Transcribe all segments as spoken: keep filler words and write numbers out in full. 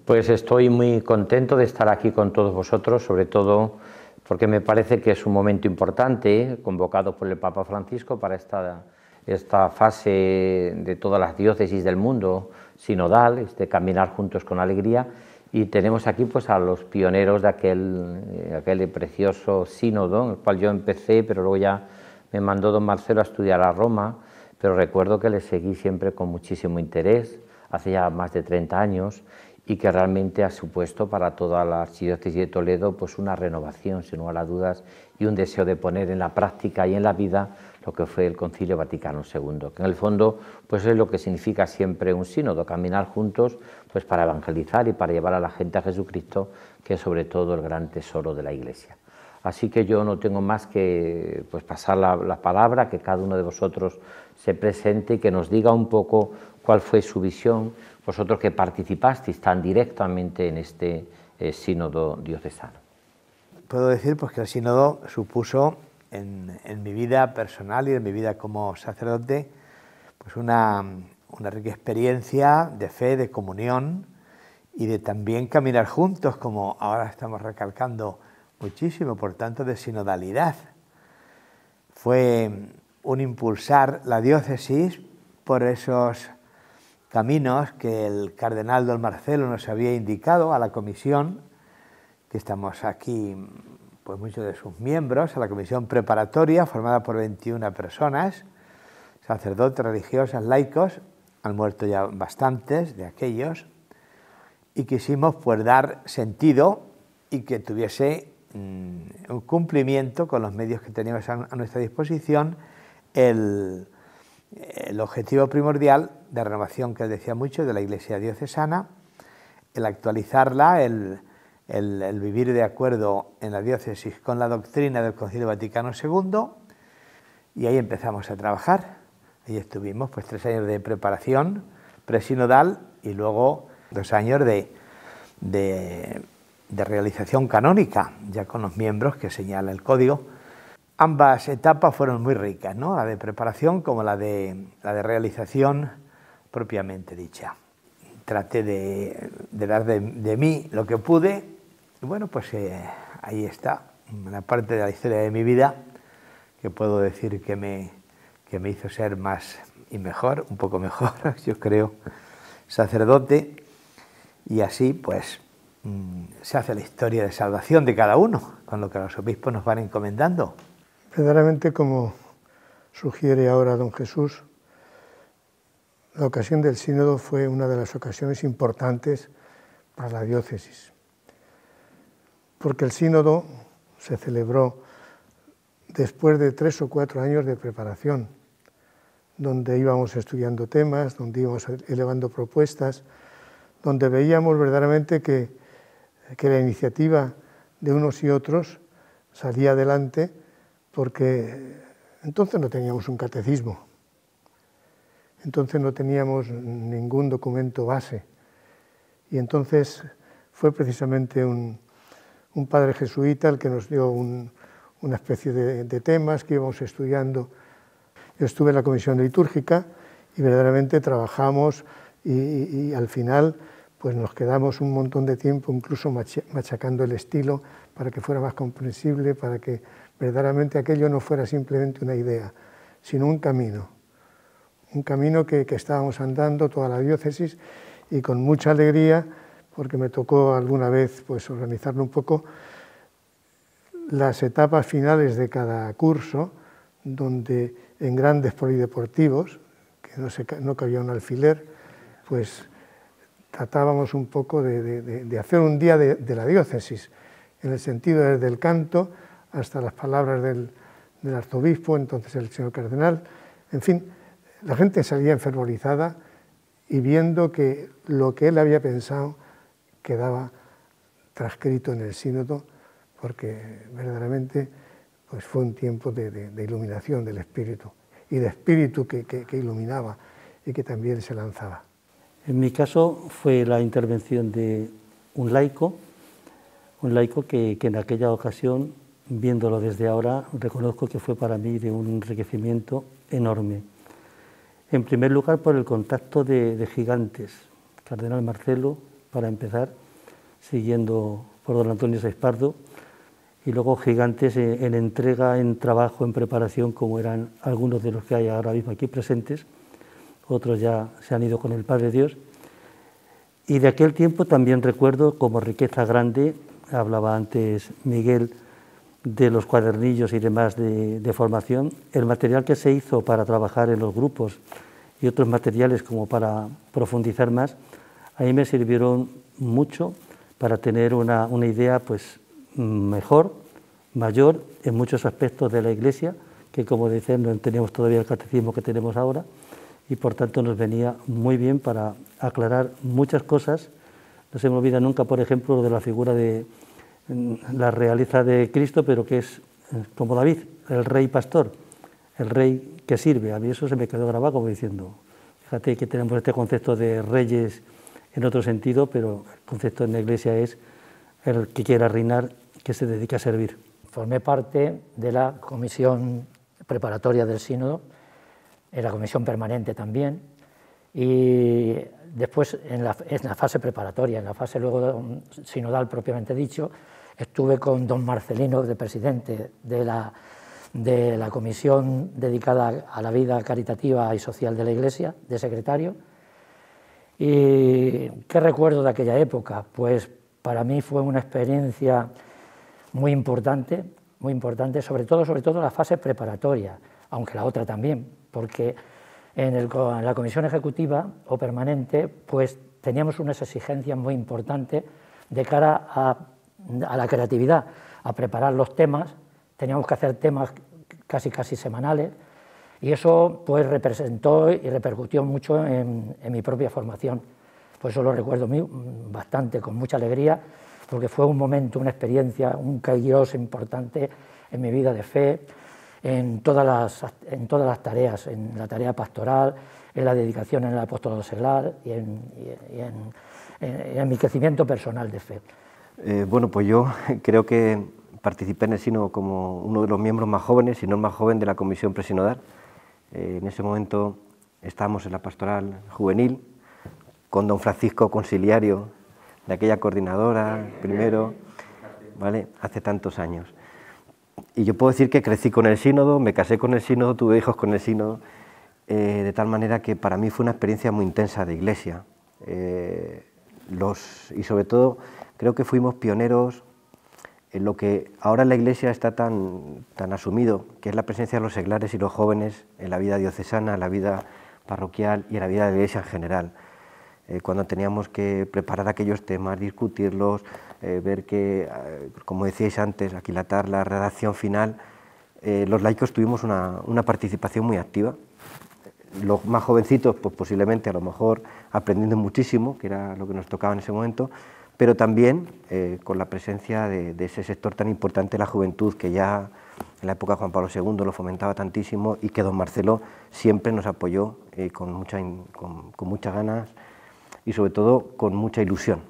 Pues estoy muy contento de estar aquí con todos vosotros, sobre todo porque me parece que es un momento importante, convocado por el Papa Francisco para esta, esta fase de todas las diócesis del mundo sinodal, este caminar juntos con alegría, y tenemos aquí pues a los pioneros de aquel, aquel precioso sínodo, en el cual yo empecé, pero luego ya me mandó don Marcelo a estudiar a Roma, pero recuerdo que le seguí siempre con muchísimo interés, hace ya más de treinta años, y que realmente ha supuesto para toda la archidiócesis de Toledo pues una renovación, sin lugar a dudas, y un deseo de poner en la práctica y en la vida lo que fue el Concilio Vaticano segundo, que en el fondo pues es lo que significa siempre un sínodo, caminar juntos pues para evangelizar y para llevar a la gente a Jesucristo, que es sobre todo el gran tesoro de la Iglesia. Así que yo no tengo más que pues, pasar la, la palabra, que cada uno de vosotros se presente y que nos diga un poco cuál fue su visión, vosotros que participasteis tan directamente en este eh, sínodo diocesano. Puedo decir pues, que el sínodo supuso en, en mi vida personal y en mi vida como sacerdote pues una, una rica experiencia de fe, de comunión y de también caminar juntos, como ahora estamos recalcando muchísimo, por tanto, de sinodalidad. Fue un impulsar la diócesis por esos caminos que el cardenal don Marcelo nos había indicado a la comisión, que estamos aquí, pues muchos de sus miembros, a la comisión preparatoria formada por veintiuna personas, sacerdotes, religiosas, laicos, han muerto ya bastantes de aquellos, y quisimos pues dar sentido y que tuviese mm, un cumplimiento con los medios que teníamos a, a nuestra disposición, el, el objetivo primordial de renovación que decía mucho de la Iglesia diocesana, el actualizarla, el, el, el vivir de acuerdo en la diócesis con la doctrina del Concilio Vaticano segundo, y ahí empezamos a trabajar. Ahí estuvimos pues tres años de preparación presinodal y luego dos años de, de, de realización canónica, ya con los miembros que señala el código. Ambas etapas fueron muy ricas, ¿no? La de preparación como la de, la de realización propiamente dicha. Traté de, de dar de, de mí lo que pude, y bueno, pues eh, ahí está, una parte de la historia de mi vida que puedo decir que me, que me hizo ser más y mejor, un poco mejor, yo creo, sacerdote, y así pues mmm, se hace la historia de salvación de cada uno, con lo que los obispos nos van encomendando. Verdaderamente, como sugiere ahora don Jesús, la ocasión del sínodo fue una de las ocasiones importantes para la diócesis, porque el sínodo se celebró después de tres o cuatro años de preparación, donde íbamos estudiando temas, donde íbamos elevando propuestas, donde veíamos verdaderamente que, que la iniciativa de unos y otros salía adelante, porque entonces no teníamos un catecismo, entonces no teníamos ningún documento base, y entonces fue precisamente un, un padre jesuita el que nos dio un, una especie de, de temas que íbamos estudiando. Yo estuve en la comisión litúrgica y verdaderamente trabajamos y, y, y al final pues nos quedamos un montón de tiempo incluso machacando el estilo para que fuera más comprensible, para que verdaderamente aquello no fuera simplemente una idea, sino un camino, un camino que, que estábamos andando toda la diócesis, y con mucha alegría, porque me tocó alguna vez pues organizarlo un poco, las etapas finales de cada curso, donde en grandes polideportivos, que no, se, no cabía un alfiler, pues tratábamos un poco de, de, de hacer un día de, de la diócesis, en el sentido desde el canto hasta las palabras del, del arzobispo, entonces el señor cardenal, en fin, la gente salía enfervorizada y viendo que lo que él había pensado quedaba transcrito en el sínodo, porque verdaderamente pues fue un tiempo de, de, de iluminación del espíritu, y de espíritu que, que, que iluminaba y que también se lanzaba. En mi caso fue la intervención de un laico, un laico que, que en aquella ocasión, viéndolo desde ahora, reconozco que fue para mí de un enriquecimiento enorme. En primer lugar, por el contacto de, de gigantes, Cardenal Marcelo, para empezar, siguiendo por don Antonio Saiz-Pardo, y luego gigantes en, en entrega, en trabajo, en preparación, como eran algunos de los que hay ahora mismo aquí presentes, otros ya se han ido con el Padre Dios. Y de aquel tiempo también recuerdo como riqueza grande, hablaba antes Miguel de los cuadernillos y demás de, de formación, el material que se hizo para trabajar en los grupos y otros materiales como para profundizar más, a mí me sirvieron mucho para tener una, una idea pues mejor, mayor en muchos aspectos de la Iglesia, que como dicen no teníamos todavía el catecismo que tenemos ahora, y por tanto nos venía muy bien para aclarar muchas cosas. No se me olvida nunca, por ejemplo, lo de la figura de la realeza de Cristo, pero que es como David, el rey pastor, el rey que sirve. A mí eso se me quedó grabado como diciendo, fíjate que tenemos este concepto de reyes en otro sentido, pero el concepto en la Iglesia es el que quiera reinar, que se dedica a servir. Formé parte de la comisión preparatoria del sínodo, en la comisión permanente también, y después en la, en la fase preparatoria, en la fase luego sinodal propiamente dicho, estuve con don Marcelino, de presidente de la, de la comisión dedicada a la vida caritativa y social de la Iglesia, de secretario. ¿Y qué recuerdo de aquella época? Pues para mí fue una experiencia muy importante, muy importante, sobre todo, sobre todo la fase preparatoria, aunque la otra también, porque en, el, en la comisión ejecutiva o permanente pues teníamos unas exigencias muy importantes de cara a, a la creatividad, a preparar los temas, teníamos que hacer temas casi casi semanales, y eso pues representó y repercutió mucho en, en mi propia formación. Por eso lo recuerdo muy, bastante, con mucha alegría, porque fue un momento, una experiencia, un kairos importante en mi vida de fe, en todas las, en todas las tareas, en la tarea pastoral, en la dedicación en el apostolado seglar y en, y en, en, en mi crecimiento personal de fe. Eh, bueno, pues yo creo que participé en el sínodo como uno de los miembros más jóvenes, si no el más joven, de la comisión presinodal. Eh, en ese momento estábamos en la pastoral juvenil, con don Francisco Conciliario, de aquella coordinadora, primero, ¿vale?, hace tantos años. Y yo puedo decir que crecí con el sínodo, me casé con el sínodo, tuve hijos con el sínodo, eh, de tal manera que para mí fue una experiencia muy intensa de iglesia. Eh, los, y sobre todo creo que fuimos pioneros en lo que ahora en la Iglesia está tan, tan asumido, que es la presencia de los seglares y los jóvenes en la vida diocesana, en la vida parroquial y en la vida de la Iglesia en general. Eh, cuando teníamos que preparar aquellos temas, discutirlos, eh, ver que, eh, como decíais antes, aquilatar la redacción final, eh, los laicos tuvimos una, una participación muy activa. Los más jovencitos, pues posiblemente a lo mejor aprendiendo muchísimo, que era lo que nos tocaba en ese momento, pero también eh, con la presencia de, de ese sector tan importante, la juventud, que ya en la época de Juan Pablo segundo lo fomentaba tantísimo y que don Marcelo siempre nos apoyó eh, con, mucha, con, con muchas ganas y sobre todo con mucha ilusión.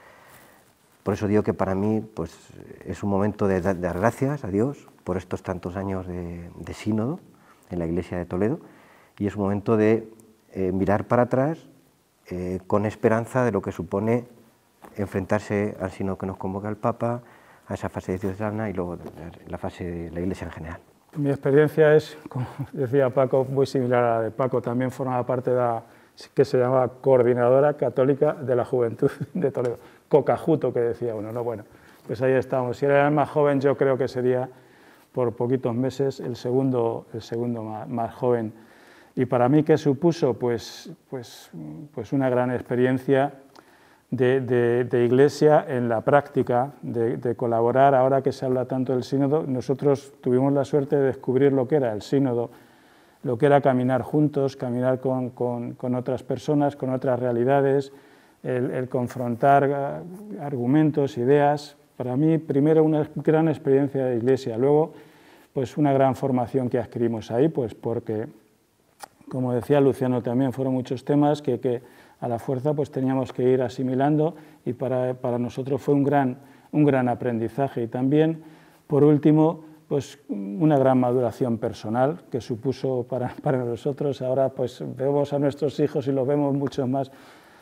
Por eso digo que para mí pues, es un momento de dar gracias a Dios por estos tantos años de, de sínodo en la Iglesia de Toledo, y es un momento de eh, mirar para atrás eh, con esperanza de lo que supone enfrentarse al sínodo que nos convoca el Papa, a esa fase diocesana y luego la fase de la Iglesia en general. Mi experiencia es, como decía Paco, muy similar a la de Paco. También formaba parte de la que se llama Coordinadora Católica de la Juventud de Toledo, Cocajuto, que decía uno, ¿no? Bueno, pues ahí estamos. Si era el más joven, yo creo que sería por poquitos meses el segundo, el segundo más, más joven. Y para mí, ¿qué supuso? Pues, pues, pues una gran experiencia de, de, de iglesia en la práctica, de, de colaborar. Ahora que se habla tanto del sínodo, nosotros tuvimos la suerte de descubrir lo que era el sínodo, lo que era caminar juntos, caminar con, con, con otras personas, con otras realidades, el, el confrontar argumentos, ideas. Para mí, primero, una gran experiencia de iglesia, luego, pues una gran formación que adquirimos ahí, pues porque, como decía Luciano también, fueron muchos temas que, que a la fuerza pues teníamos que ir asimilando, y para, para nosotros fue un gran, un gran aprendizaje. Y también, por último, pues una gran maduración personal que supuso para, para nosotros. Ahora pues vemos a nuestros hijos y los vemos mucho más,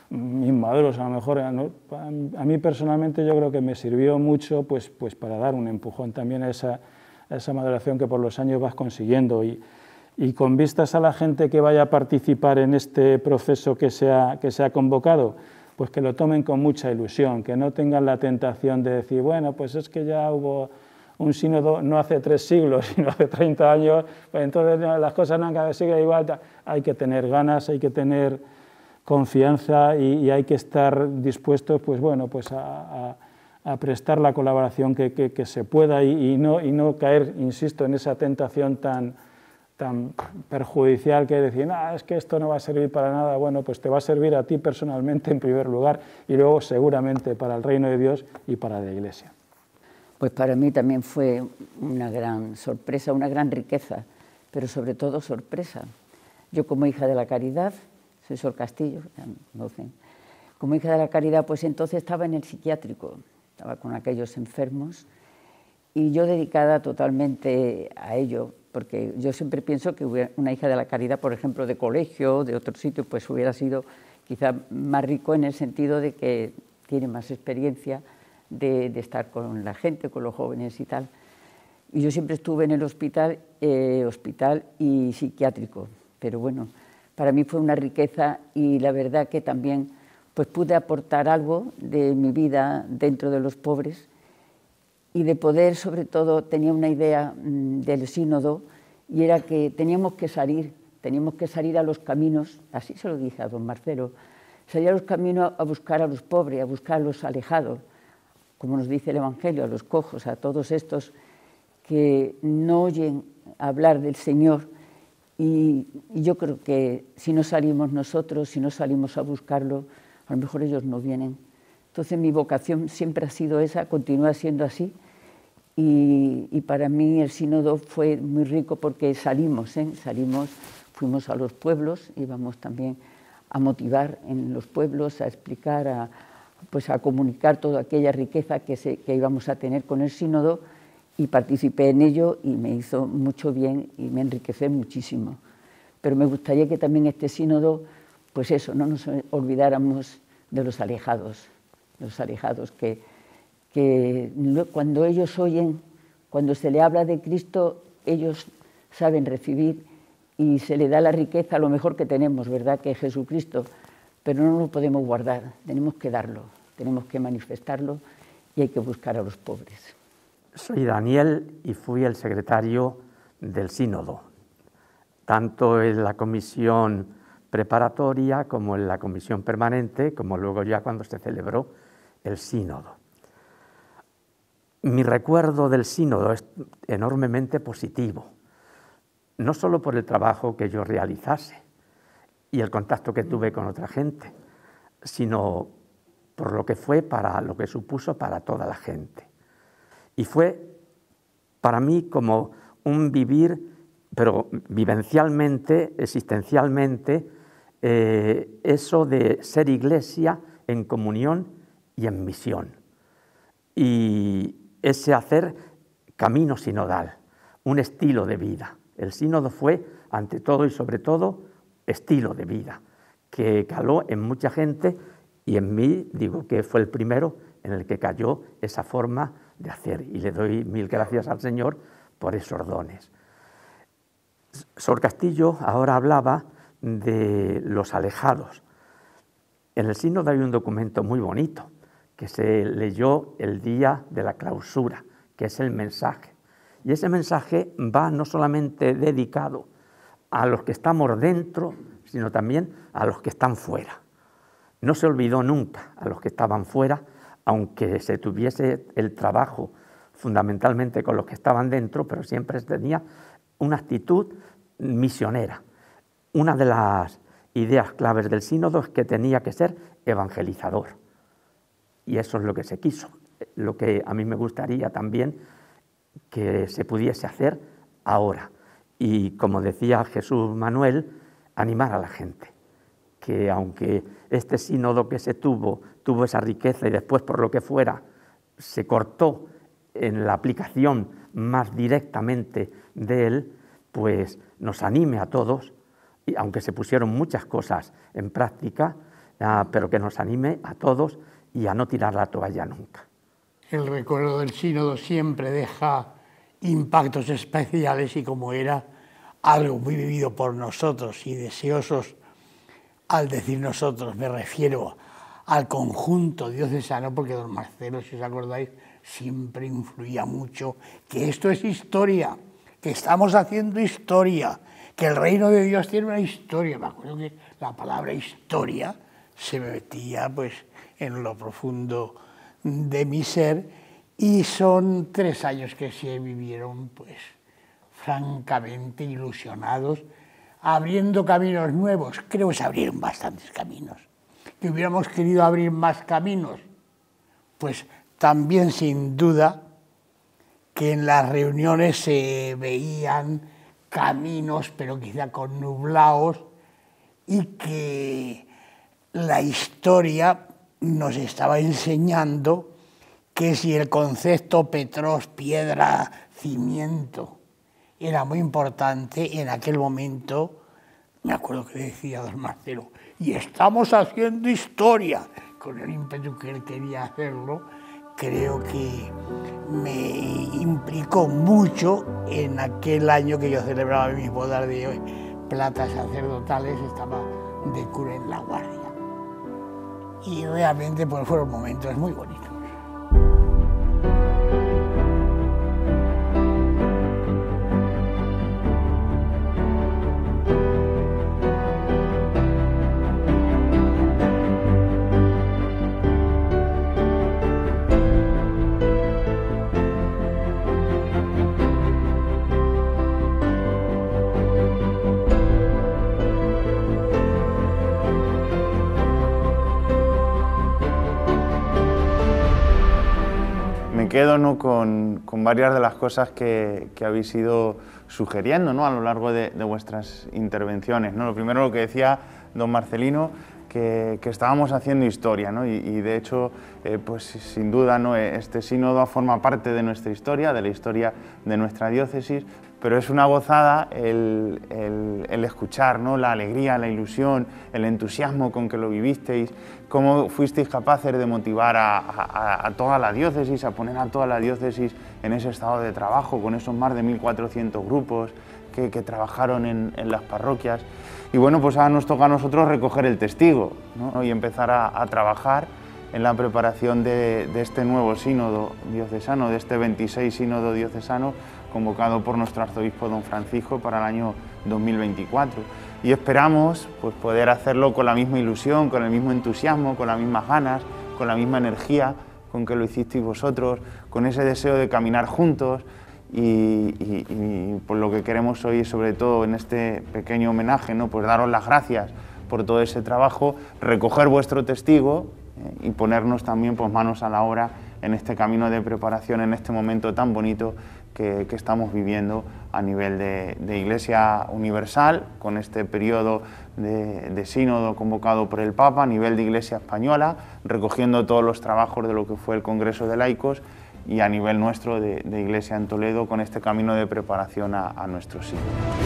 inmaduros a lo mejor. ¿No? A mí personalmente yo creo que me sirvió mucho pues, pues para dar un empujón también a esa, a esa maduración que por los años vas consiguiendo. Y, y con vistas a la gente que vaya a participar en este proceso que se ha, que se ha convocado, pues que lo tomen con mucha ilusión, que no tengan la tentación de decir, bueno, pues es que ya hubo un sínodo no hace tres siglos, sino hace treinta años, pues entonces las cosas no han cambiado, sigue igual. Hay que tener ganas, hay que tener confianza y, y hay que estar dispuestos pues, bueno, pues a, a, a prestar la colaboración que, que, que se pueda y, y, no, y no caer, insisto, en esa tentación tan, tan perjudicial que decir, no, es que esto no va a servir para nada. Bueno, pues te va a servir a ti personalmente en primer lugar y luego seguramente para el reino de Dios y para la Iglesia. Pues para mí también fue una gran sorpresa, una gran riqueza, pero sobre todo sorpresa. Yo como hija de la Caridad, soy Sor Castillo, ya me conocen, como hija de la Caridad, pues entonces estaba en el psiquiátrico, estaba con aquellos enfermos y yo dedicada totalmente a ello, porque yo siempre pienso que una hija de la Caridad, por ejemplo, de colegio, de otro sitio, pues hubiera sido quizá más rico en el sentido de que tiene más experiencia de, de estar con la gente, con los jóvenes y tal. Y yo siempre estuve en el hospital, eh, hospital y psiquiátrico, pero bueno, para mí fue una riqueza y la verdad que también pues pude aportar algo de mi vida dentro de los pobres y de poder, sobre todo, tenía una idea mmm, del sínodo y era que teníamos que salir, teníamos que salir a los caminos, así se lo dije a don Marcelo, salir a los caminos a buscar a los pobres, a buscar a los alejados, como nos dice el Evangelio, a los cojos, a todos estos que no oyen hablar del Señor. Y, y yo creo que si no salimos nosotros, si no salimos a buscarlo, a lo mejor ellos no vienen. Entonces mi vocación siempre ha sido esa, continúa siendo así. Y, y para mí el sínodo fue muy rico porque salimos, ¿eh? salimos, fuimos a los pueblos, íbamos también a motivar en los pueblos, a explicar, a, pues a comunicar toda aquella riqueza que, se, que íbamos a tener con el sínodo, y participé en ello y me hizo mucho bien y me enriquecí muchísimo. Pero me gustaría que también este sínodo, pues eso, no nos olvidáramos de los alejados, los alejados, que, que cuando ellos oyen, cuando se le habla de Cristo, ellos saben recibir y se le da la riqueza, lo mejor que tenemos, ¿verdad?, que es Jesucristo, pero no lo podemos guardar, tenemos que darlo, tenemos que manifestarlo y hay que buscar a los pobres. Soy Daniel y fui el secretario del sínodo, tanto en la comisión preparatoria como en la comisión permanente, como luego ya cuando se celebró el sínodo. Mi recuerdo del sínodo es enormemente positivo, no solo por el trabajo que yo realizase y el contacto que tuve con otra gente, sino por lo que fue para lo que supuso para toda la gente. Y fue para mí como un vivir, pero vivencialmente, existencialmente, eh, eso de ser iglesia en comunión y en misión. Y ese hacer camino sinodal, un estilo de vida. El sínodo fue, ante todo y sobre todo, estilo de vida, que caló en mucha gente y en mí, digo que fue el primero en el que cayó esa forma de hacer, y le doy mil gracias al Señor por esos dones. Sor Castillo ahora hablaba de los alejados. En el sínodo hay un documento muy bonito que se leyó el día de la clausura, que es el mensaje. Y ese mensaje va no solamente dedicado a los que estamos dentro, sino también a los que están fuera. No se olvidó nunca a los que estaban fuera, aunque se tuviese el trabajo fundamentalmente con los que estaban dentro, pero siempre tenía una actitud misionera. Una de las ideas claves del sínodo es que tenía que ser evangelizador. Y eso es lo que se quiso. Lo que a mí me gustaría también que se pudiese hacer ahora. Y como decía Jesús Manuel, animar a la gente. Que aunque este sínodo que se tuvo, tuvo esa riqueza y después por lo que fuera se cortó en la aplicación más directamente de él, pues nos anime a todos, y aunque se pusieron muchas cosas en práctica, uh, pero que nos anime a todos y a no tirar la toalla nunca. El recuerdo del sínodo siempre deja impactos especiales y como era algo muy vivido por nosotros y deseosos, al decir nosotros me refiero al conjunto diocesano, porque don Marcelo, si os acordáis, siempre influía mucho, que esto es historia, que estamos haciendo historia, que el reino de Dios tiene una historia. Me acuerdo que la palabra historia se me metía pues, en lo profundo de mi ser, y son tres años que se vivieron pues, francamente ilusionados, abriendo caminos nuevos. Creo que se abrieron bastantes caminos. Que hubiéramos querido abrir más caminos, pues también sin duda que en las reuniones se veían caminos, pero quizá con nublaos, y que la historia nos estaba enseñando que si el concepto Petros, piedra, cimiento, era muy importante en aquel momento, me acuerdo que decía don Marcelo, y estamos haciendo historia, con el ímpetu que él quería hacerlo, creo que me implicó mucho en aquel año que yo celebraba mis bodas de plata sacerdotales, estaba de cura en La Guardia. Y realmente pues, fueron momentos muy bonitos. quedo ¿no? con, con varias de las cosas que, que habéis ido sugiriendo, ¿no? a lo largo de, de vuestras intervenciones, ¿no? Lo primero, lo que decía don Marcelino, que, que estábamos haciendo historia, ¿no? y, y de hecho, eh, pues sin duda, ¿no? este sínodo forma parte de nuestra historia, de la historia de nuestra diócesis, pero es una gozada el, el, el escuchar, ¿no? la alegría, la ilusión, el entusiasmo con que lo vivisteis, cómo fuisteis capaces de motivar a, a, a toda la diócesis, a poner a toda la diócesis en ese estado de trabajo, con esos más de mil cuatrocientos grupos que, que trabajaron en, en las parroquias. Y bueno, pues ahora nos toca a nosotros recoger el testigo, ¿no? y empezar a, a trabajar en la preparación de, de este nuevo sínodo diocesano, de este veintiséis sínodo diocesano, convocado por nuestro arzobispo don Francisco para el año dos mil veinticuatro. Y esperamos pues, poder hacerlo con la misma ilusión, con el mismo entusiasmo, con las mismas ganas, con la misma energía con que lo hicisteis vosotros, con ese deseo de caminar juntos. Y, y, y pues lo que queremos hoy, sobre todo en este pequeño homenaje, ¿no? pues daros las gracias por todo ese trabajo, recoger vuestro testigo eh, y ponernos también pues, manos a la obra en este camino de preparación, en este momento tan bonito que, que estamos viviendo a nivel de, de Iglesia Universal, con este periodo de, de sínodo convocado por el Papa, a nivel de Iglesia Española, recogiendo todos los trabajos de lo que fue el Congreso de Laicos, y a nivel nuestro de, de Iglesia en Toledo, con este camino de preparación a, a nuestro sínodo.